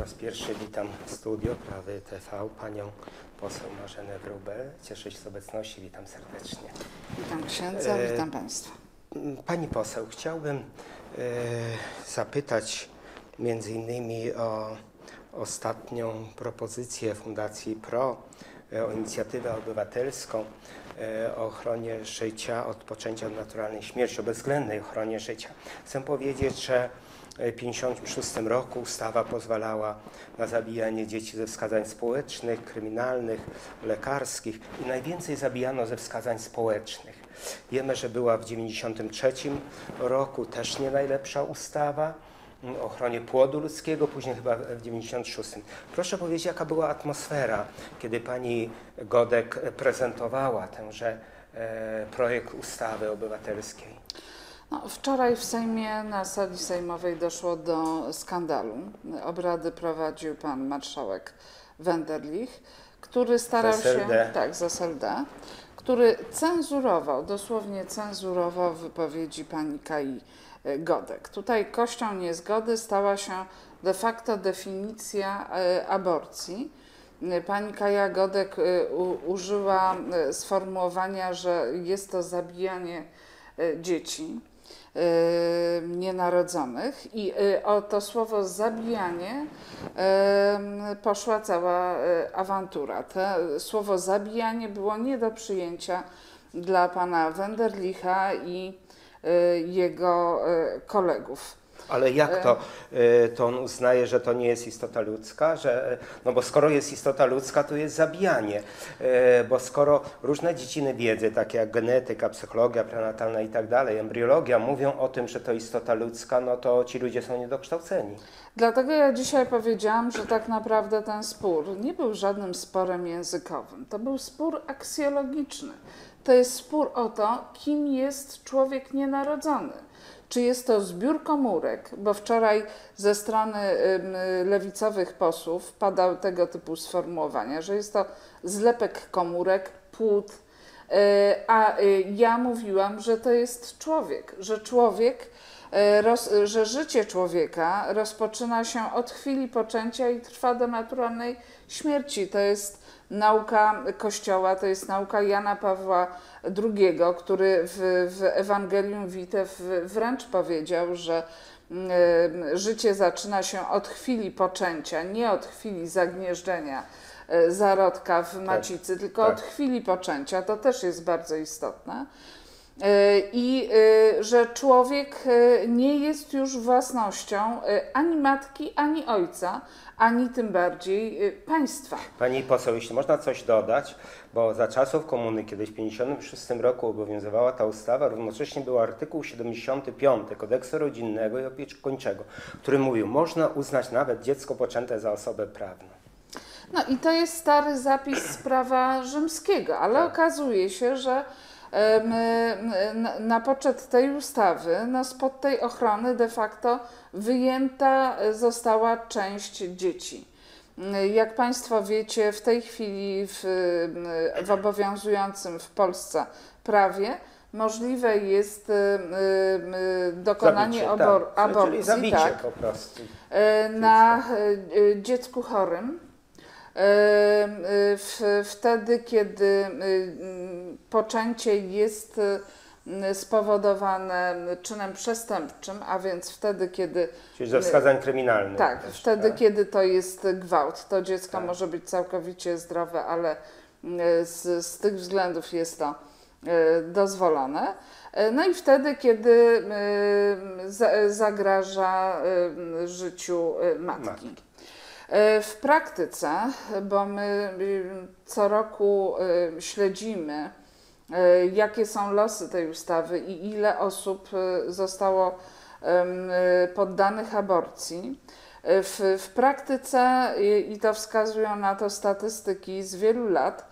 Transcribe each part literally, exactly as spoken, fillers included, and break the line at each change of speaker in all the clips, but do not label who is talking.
raz pierwszy witam w studio Prawy T V panią poseł Marzenę Wróbel. Cieszę się z obecności, witam serdecznie.
Witam księdza, e, witam państwa.
Pani poseł, chciałbym e, zapytać między innymi o ostatnią propozycję Fundacji PRO, e, o inicjatywę obywatelską e, o ochronie życia od poczęcia do naturalnej śmierci, o bezwzględnej ochronie życia. Chcę powiedzieć, że w tysiąc dziewięćset pięćdziesiątym szóstym roku ustawa pozwalała na zabijanie dzieci ze wskazań społecznych, kryminalnych, lekarskich i najwięcej zabijano ze wskazań społecznych. Wiemy, że była w tysiąc dziewięćset dziewięćdziesiątym trzecim roku też nie najlepsza ustawa o ochronie płodu ludzkiego, później chyba w tysiąc dziewięćset dziewięćdziesiątym szóstym. Proszę powiedzieć, jaka była atmosfera, kiedy pani Godek prezentowała tenże e, projekt ustawy obywatelskiej?
No, wczoraj w Sejmie na sali sejmowej doszło do skandalu. Obrady prowadził pan marszałek Wenderlich, który starał się, tak, z S L D, który cenzurował, dosłownie cenzurował wypowiedzi pani Kai Godek. Tutaj kością niezgody stała się de facto definicja aborcji. Pani Kaja Godek użyła sformułowania, że jest to zabijanie dzieci nienarodzonych i o to słowo zabijanie poszła cała awantura. To słowo zabijanie było nie do przyjęcia dla pana Wenderlicha i jego kolegów.
Ale jak to, to on uznaje, że to nie jest istota ludzka? Że, no bo skoro jest istota ludzka, to jest zabijanie. Bo skoro różne dziedziny wiedzy, takie jak genetyka, psychologia prenatalna i tak dalej, embriologia, mówią o tym, że to istota ludzka, no to ci ludzie są niedokształceni.
Dlatego ja dzisiaj powiedziałam, że tak naprawdę ten spór nie był żadnym sporem językowym. To był spór aksjologiczny. To jest spór o to, kim jest człowiek nienarodzony. Czy jest to zbiór komórek, bo wczoraj ze strony lewicowych posłów padały tego typu sformułowania, że jest to zlepek komórek, płód, a ja mówiłam, że to jest człowiek, że człowiek, że życie człowieka rozpoczyna się od chwili poczęcia i trwa do naturalnej śmierci. To jest nauka Kościoła, to jest nauka Jana Pawła drugiego, który w, w Ewangelium Vitae wręcz powiedział, że y, życie zaczyna się od chwili poczęcia, nie od chwili zagnieżdżenia y, zarodka w macicy, tak, tylko tak. Od chwili poczęcia. To też jest bardzo istotne. I że człowiek nie jest już własnością ani matki, ani ojca, ani tym bardziej państwa.
Pani poseł, jeśli można coś dodać, bo za czasów komuny, kiedyś w tysiąc dziewięćset pięćdziesiątym szóstym roku obowiązywała ta ustawa, równocześnie był artykuł siedemdziesiąty piąty Kodeksu Rodzinnego i Opiekuńczego, który mówił, można uznać nawet dziecko poczęte za osobę prawną.
No i to jest stary zapis z prawa rzymskiego, ale tak. Okazuje się, że na poczet tej ustawy, no spod tej ochrony de facto wyjęta została część dzieci. Jak Państwo wiecie, w tej chwili w, w obowiązującym w Polsce prawie możliwe jest dokonanie zabicie, abor tak. aborcji
Czyli zabicie
tak,
po prostu
na dziecku chorym. Wtedy, kiedy poczęcie jest spowodowane czynem przestępczym, a więc wtedy, kiedy...
Czyli ze wskazań kryminalnych.
Tak,
też,
wtedy,
tak?
kiedy to jest gwałt. To dziecko
tak. może
być całkowicie zdrowe, ale z, z tych względów jest to dozwolone. No i wtedy, kiedy zagraża życiu matki. matki. W praktyce, bo my co roku śledzimy, jakie są losy tej ustawy i ile osób zostało poddanych aborcji, w, w praktyce, i to wskazują na to statystyki z wielu lat,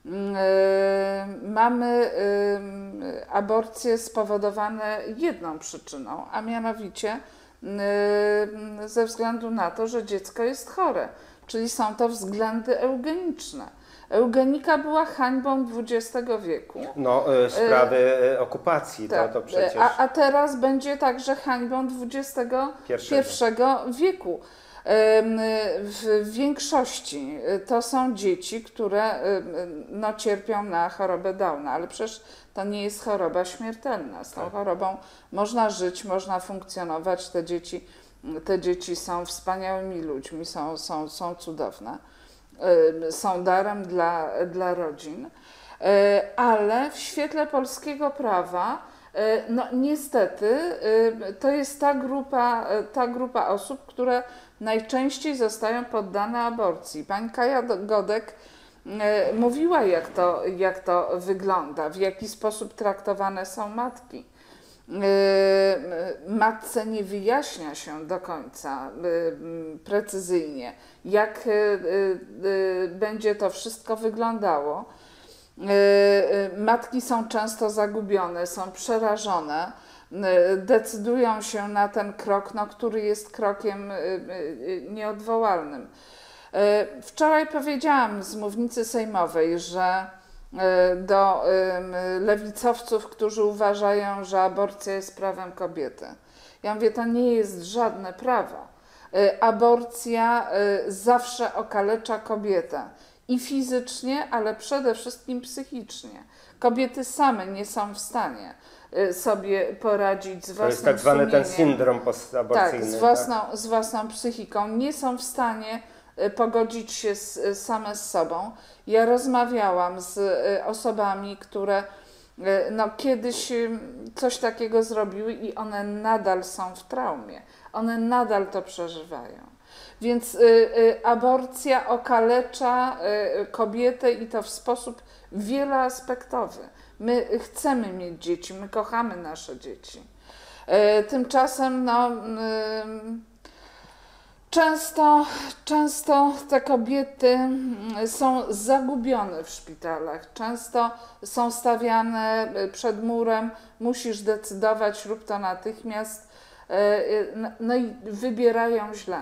mamy aborcje spowodowane jedną przyczyną, a mianowicie ze względu na to, że dziecko jest chore, czyli są to względy eugeniczne. Eugenika była hańbą dwudziestego wieku.
No, sprawy e, okupacji,
tak.
to, to przecież...
A, a teraz będzie także hańbą dwudziestego pierwszego wieku. W większości to są dzieci, które no, cierpią na chorobę Downa, ale przecież to nie jest choroba śmiertelna. Z tą
Tak.
chorobą można żyć, można funkcjonować. Te dzieci, te dzieci są wspaniałymi ludźmi, są, są, są cudowne, są darem dla, dla rodzin, ale w świetle polskiego prawa no niestety to jest ta grupa, ta grupa osób, które najczęściej zostają poddane aborcji. Pani Kaja Godek mówiła, jak to, jak to wygląda, w jaki sposób traktowane są matki. Matce nie wyjaśnia się do końca precyzyjnie, jak będzie to wszystko wyglądało. Matki są często zagubione, są przerażone, decydują się na ten krok, no, który jest krokiem nieodwołalnym. Wczoraj powiedziałam z mównicy sejmowej, że do lewicowców, którzy uważają, że aborcja jest prawem kobiety. Ja mówię, to nie jest żadne prawo. Aborcja zawsze okalecza kobietę. I fizycznie, ale przede wszystkim psychicznie. Kobiety same nie są w stanie sobie poradzić z własnym
To jest tak zwany
sumieniem.
ten syndrom postaborcyjny.
Tak, z własną, z własną psychiką. Nie są w stanie pogodzić się z, same z sobą. Ja rozmawiałam z osobami, które no, kiedyś coś takiego zrobiły i one nadal są w traumie. One nadal to przeżywają. Więc y, y, aborcja okalecza y, kobietę i to w sposób wieloaspektowy. My chcemy mieć dzieci, my kochamy nasze dzieci. Y, tymczasem no, y, często, często te kobiety są zagubione w szpitalach, często są stawiane przed murem, musisz decydować, rób to natychmiast, y, y, no i wybierają źle.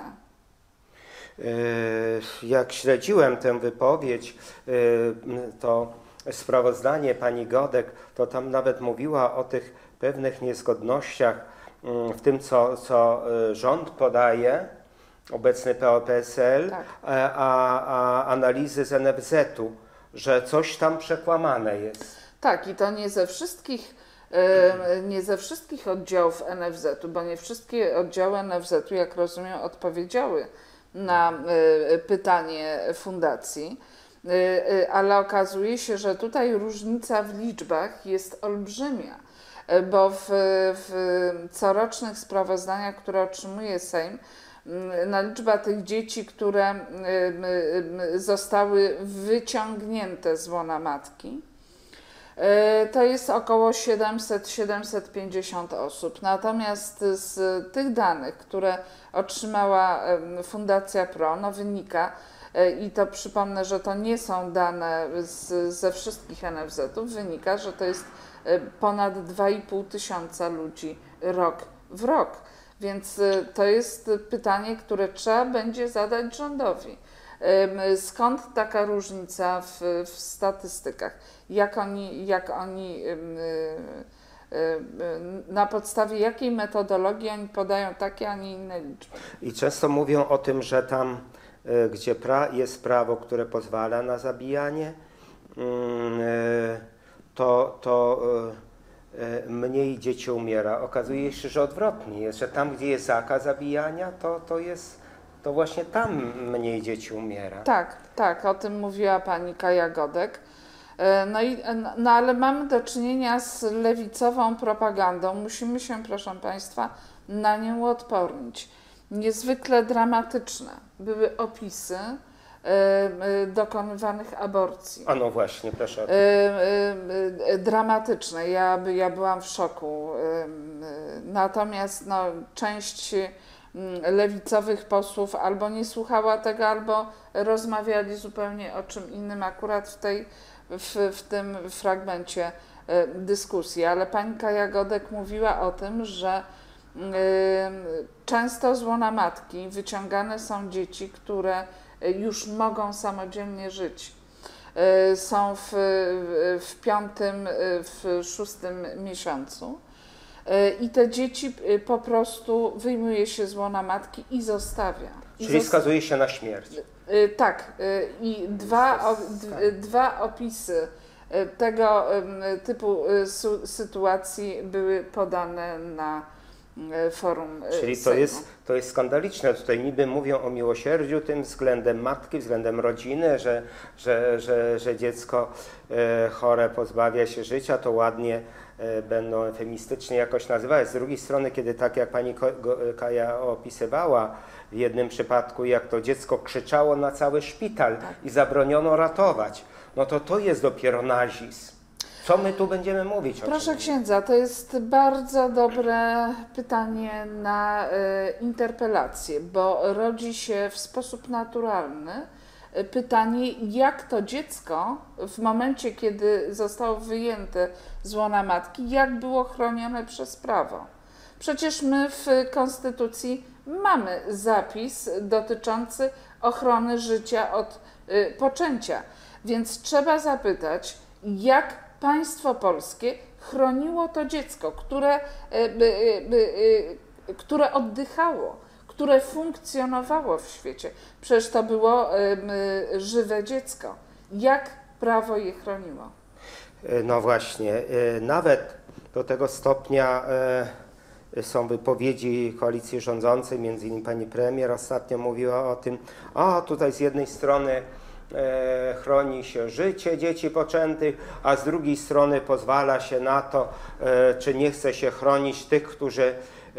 Jak śledziłem tę wypowiedź, to sprawozdanie pani Godek, to tam nawet mówiła o tych pewnych niezgodnościach w tym, co, co rząd podaje, obecny P O P S L,
Tak.
a, a analizy z N F Z u, że coś tam przekłamane jest.
Tak, i to nie ze wszystkich, nie ze wszystkich oddziałów N F Z u, bo nie wszystkie oddziały N F Z u, jak rozumiem, odpowiedziały na pytanie fundacji, ale okazuje się, że tutaj różnica w liczbach jest olbrzymia, bo w, w corocznych sprawozdaniach, które otrzymuje Sejm, na liczba tych dzieci, które zostały wyciągnięte z łona matki, to jest około siedemset do siedemset pięćdziesięciu osób. Natomiast z tych danych, które otrzymała Fundacja P R O, no wynika, i to przypomnę, że to nie są dane z, ze wszystkich N F Z ów, wynika, że to jest ponad dwa i pół tysiąca ludzi rok w rok. Więc to jest pytanie, które trzeba będzie zadać rządowi. Skąd taka różnica w, w statystykach? Jak oni, jak oni, na podstawie jakiej metodologii oni podają takie, a nie inne liczby?
I często mówią o tym, że tam, gdzie pra, jest prawo, które pozwala na zabijanie, to, to mniej dzieci umiera. Okazuje się, że odwrotnie jest, że tam, gdzie jest zakaz zabijania, to, to jest, to właśnie tam mniej dzieci umiera.
Tak, tak, o tym mówiła pani Kaja Godek. No, i, no ale mamy do czynienia z lewicową propagandą. Musimy się, proszę państwa, na nią odpornić. Niezwykle dramatyczne były opisy dokonywanych aborcji.
A no właśnie, proszę o tym.
Dramatyczne. Ja, ja byłam w szoku. Natomiast no, część lewicowych posłów albo nie słuchała tego, albo rozmawiali zupełnie o czym innym akurat w, tej, w, w tym fragmencie dyskusji. Ale pani Kaja Godek mówiła o tym, że często z łona matki wyciągane są dzieci, które już mogą samodzielnie żyć. Są w, w piątym, w szóstym miesiącu i te dzieci po prostu wyjmuje się z łona matki i zostawia.
Czyli skazuje się na śmierć.
Y, tak, y, i dwa, o, d, dwa opisy y, tego y, typu y, su, sytuacji były podane na y, forum y,
Czyli to
Sejmu.
jest, to jest skandaliczne. Tutaj niby mówią o miłosierdziu tym względem matki, względem rodziny, że, że, że, że dziecko e, chore pozbawia się życia, to ładnie e, będą eufemistycznie jakoś nazywać. Z drugiej strony, kiedy tak jak pani Ko, Go, Kaja opisywała, w jednym przypadku jak to dziecko krzyczało na cały szpital
Tak.
i zabroniono ratować, no to to jest dopiero nazizm. Co my tu będziemy mówić o
Proszę
czym?
księdza, to jest bardzo dobre pytanie na y, interpelację, bo rodzi się w sposób naturalny y, pytanie, jak to dziecko w momencie, kiedy zostało wyjęte z łona matki, jak było chronione przez prawo. Przecież my w Konstytucji mamy zapis dotyczący ochrony życia od y, poczęcia, więc trzeba zapytać, jak państwo polskie chroniło to dziecko, które, y, y, y, y, które oddychało, które funkcjonowało w świecie. Przecież to było y, y, żywe dziecko. Jak prawo je chroniło?
No właśnie, nawet do tego stopnia są wypowiedzi koalicji rządzącej, między innymi pani premier ostatnio mówiła o tym, a tutaj z jednej strony e, chroni się życie dzieci poczętych, a z drugiej strony pozwala się na to, e, czy nie chce się chronić tych, którzy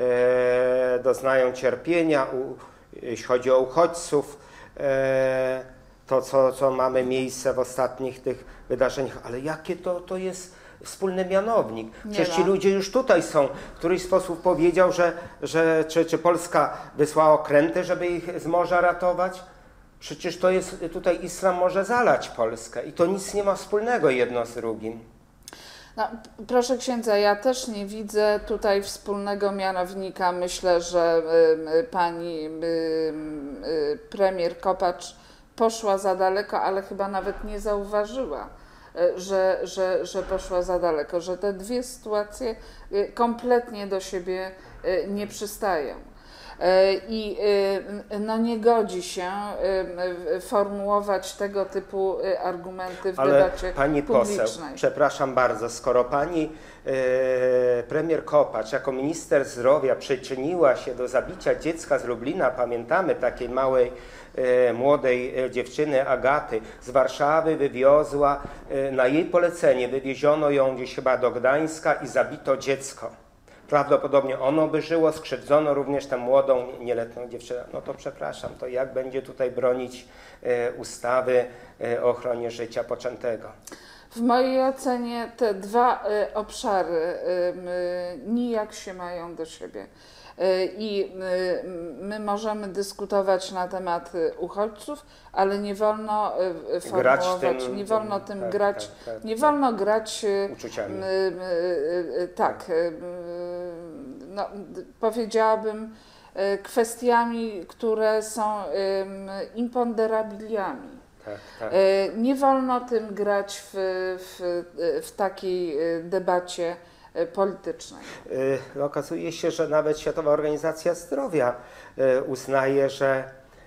e, doznają cierpienia, u, jeśli chodzi o uchodźców, e, to co, co mamy miejsce w ostatnich tych wydarzeniach, ale jakie to, to jest wspólny mianownik. Przecież ci ludzie już tutaj są. W któryś sposób powiedział, że, że czy, czy Polska wysłała okręty, żeby ich z morza ratować? Przecież to jest, tutaj islam może zalać Polskę i to nic nie ma wspólnego jedno z drugim.
No, proszę księdza, ja też nie widzę tutaj wspólnego mianownika. Myślę, że y, y, pani y, y, premier Kopacz poszła za daleko, ale chyba nawet nie zauważyła, Że, że, że poszła za daleko, że te dwie sytuacje kompletnie do siebie nie przystają. I no, nie godzi się formułować tego typu argumenty w
Ale
debacie
pani
publicznej.
poseł, przepraszam bardzo, skoro pani e, premier Kopacz jako minister zdrowia przyczyniła się do zabicia dziecka z Lublina, pamiętamy takiej małej e, młodej dziewczyny Agaty z Warszawy, wywiozła, e, na jej polecenie wywieziono ją gdzieś chyba do Gdańska i zabito dziecko. Prawdopodobnie ono by żyło, skrzywdzono również tę młodą, nieletnią dziewczynę. No to przepraszam, to jak będzie tutaj bronić e, ustawy e, o ochronie życia poczętego?
W mojej ocenie te dwa y, obszary y, y, nijak się mają do siebie. Y, I y, my możemy dyskutować na temat uchodźców, ale nie wolno y, formułować,
tym,
nie wolno tym
tak,
grać,
tak, tak,
nie
tak.
wolno grać y,
Uczuciami.
y, y, y, tak, y, y, no, powiedziałabym y, kwestiami, które są y, imponderabiliami.
Tak, tak.
Nie wolno tym grać w, w, w takiej debacie politycznej.
Okazuje się, że nawet Światowa Organizacja Zdrowia uznaje, że,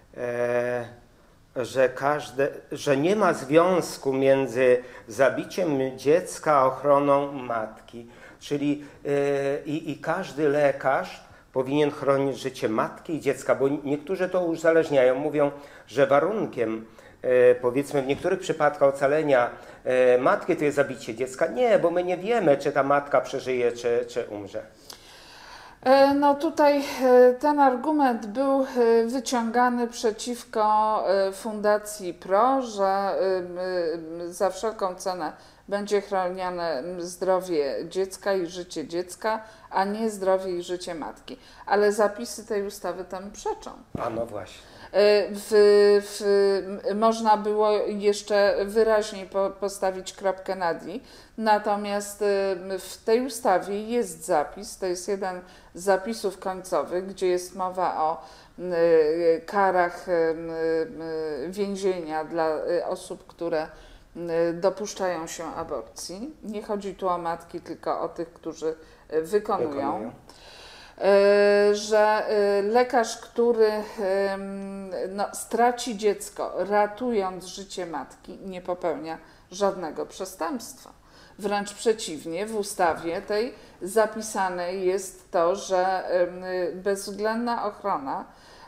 że, każde, że nie ma związku między zabiciem dziecka a ochroną matki. Czyli i, i każdy lekarz powinien chronić życie matki i dziecka, bo niektórzy to uzależniają. Mówią, że warunkiem powiedzmy w niektórych przypadkach ocalenia matki to jest zabicie dziecka. Nie, bo my nie wiemy, czy ta matka przeżyje, czy, czy umrze.
No tutaj ten argument był wyciągany przeciwko Fundacji Pro, że za wszelką cenę będzie chronione zdrowie dziecka i życie dziecka, a nie zdrowie i życie matki. Ale zapisy tej ustawy temu przeczą.
A no właśnie.
W, w, można było jeszcze wyraźniej po, postawić kropkę nad i, natomiast w tej ustawie jest zapis, to jest jeden z zapisów końcowych, gdzie jest mowa o y, karach y, y, więzienia dla y, osób, które y, dopuszczają się aborcji. Nie chodzi tu o matki, tylko o tych, którzy wykonują. wykonują. e, że e, lekarz, który e, no, straci dziecko, ratując życie matki, nie popełnia żadnego przestępstwa. Wręcz przeciwnie, w ustawie tej zapisane jest to, że e, bezwzględna ochrona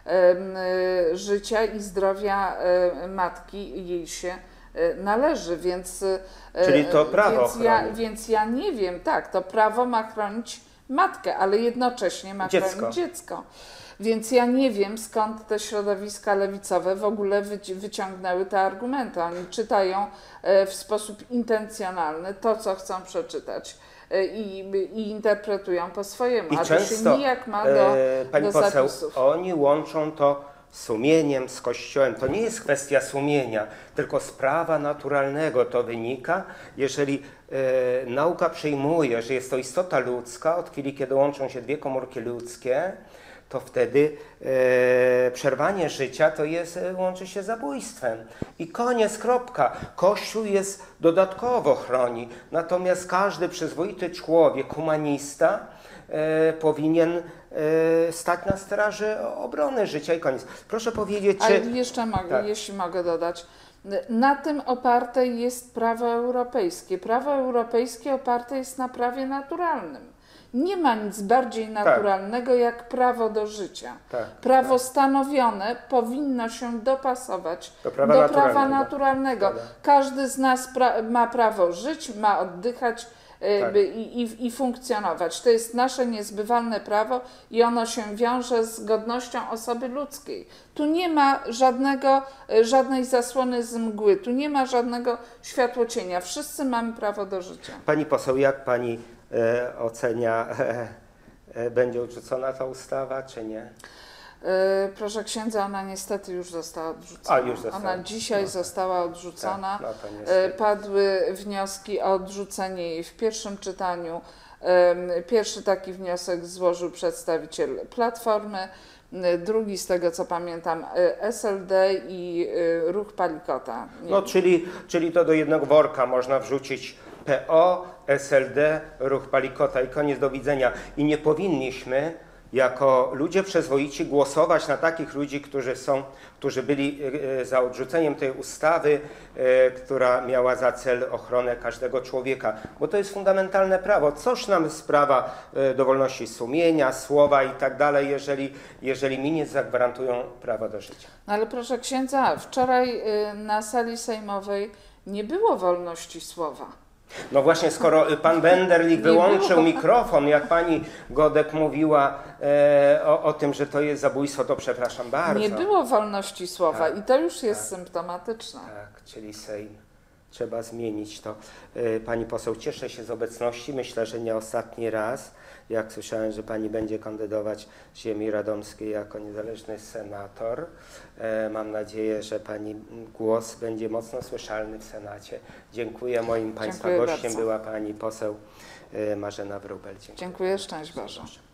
e, życia i zdrowia e, matki jej się należy, więc,
Czyli to prawo
więc,
chroni.
ja, więc ja nie wiem, tak, to prawo ma chronić matkę, ale jednocześnie ma
Dziecko.
chronić dziecko. Więc ja nie wiem, skąd te środowiska lewicowe w ogóle wyci- wyciągnęły te argumenty. Oni czytają e, w sposób intencjonalny to, co chcą przeczytać e, i, i interpretują po swojemu,
I
a to
często,
się nijak ma do,
e, pani
do
poseł,
zapisów.
oni łączą to sumieniem z Kościołem. To nie jest kwestia sumienia, tylko z prawa naturalnego to wynika, jeżeli e, nauka przyjmuje, że jest to istota ludzka, od chwili, kiedy łączą się dwie komórki ludzkie, to wtedy e, przerwanie życia to jest, e, łączy się z zabójstwem. I koniec, kropka. Kościół jest dodatkowo chroni, natomiast każdy przyzwoity człowiek, humanista, e, powinien e, stać na straży obrony życia i koniec. Proszę powiedzieć,
Ale
czy...
jeszcze mogę,
Tak.
jeśli mogę dodać, na tym oparte jest prawo europejskie. Prawo europejskie oparte jest na prawie naturalnym. Nie ma nic bardziej naturalnego jak prawo do życia.
Tak,
Prawo stanowione powinno się dopasować
Do prawa
do
naturalnego.
prawa naturalnego.
Prawda.
Każdy z nas pra- ma prawo żyć, ma oddychać e,
Tak.
by- i, i, i funkcjonować. To jest nasze niezbywalne prawo i ono się wiąże z godnością osoby ludzkiej. Tu nie ma żadnego, e, żadnej zasłony z mgły, tu nie ma żadnego światłocienia. Wszyscy mamy prawo do życia.
Pani poseł, jak pani e, ocenia, e, e, będzie odrzucona ta ustawa, czy nie?
E, Proszę księdza, ona niestety już została odrzucona.
A, już została.
Ona dzisiaj
No.
została odrzucona.
Tak, no to
E,
niestety.
Padły wnioski o odrzucenie jej w pierwszym czytaniu. Em, Pierwszy taki wniosek złożył przedstawiciel Platformy, m, drugi z tego co pamiętam e, S L D i e, Ruch Palikota. Nie
No, czyli, czyli to do jednego worka można wrzucić P O, S L D, Ruch Palikota i koniec, do widzenia. I nie powinniśmy jako ludzie przyzwoici głosować na takich ludzi, którzy są, którzy byli e, za odrzuceniem tej ustawy, e, która miała za cel ochronę każdego człowieka, bo to jest fundamentalne prawo. Coż nam sprawa e, do wolności sumienia, słowa i tak dalej, jeżeli, jeżeli mi nie zagwarantują prawa do życia.
No ale proszę księdza, wczoraj y, na sali sejmowej nie było wolności słowa.
No właśnie, skoro pan Benderlik
Nie
wyłączył
było.
mikrofon, jak pani Godek mówiła e, o, o tym, że to jest zabójstwo, to przepraszam bardzo.
Nie było wolności słowa
Tak,
i to już jest
tak.
symptomatyczne.
Tak, czyli Sejm. Trzeba zmienić to. E, Pani poseł, cieszę się z obecności. Myślę, że nie ostatni raz. Jak słyszałem, że pani będzie kandydować z ziemi radomskiej jako niezależny senator. E, Mam nadzieję, że pani głos będzie mocno słyszalny w Senacie. Dziękuję. Moim państwa
Dziękuję
gościem
bardzo.
była pani poseł e, Marzena Wróbel. Dziękuję.
Dziękuję, szczęść Boże.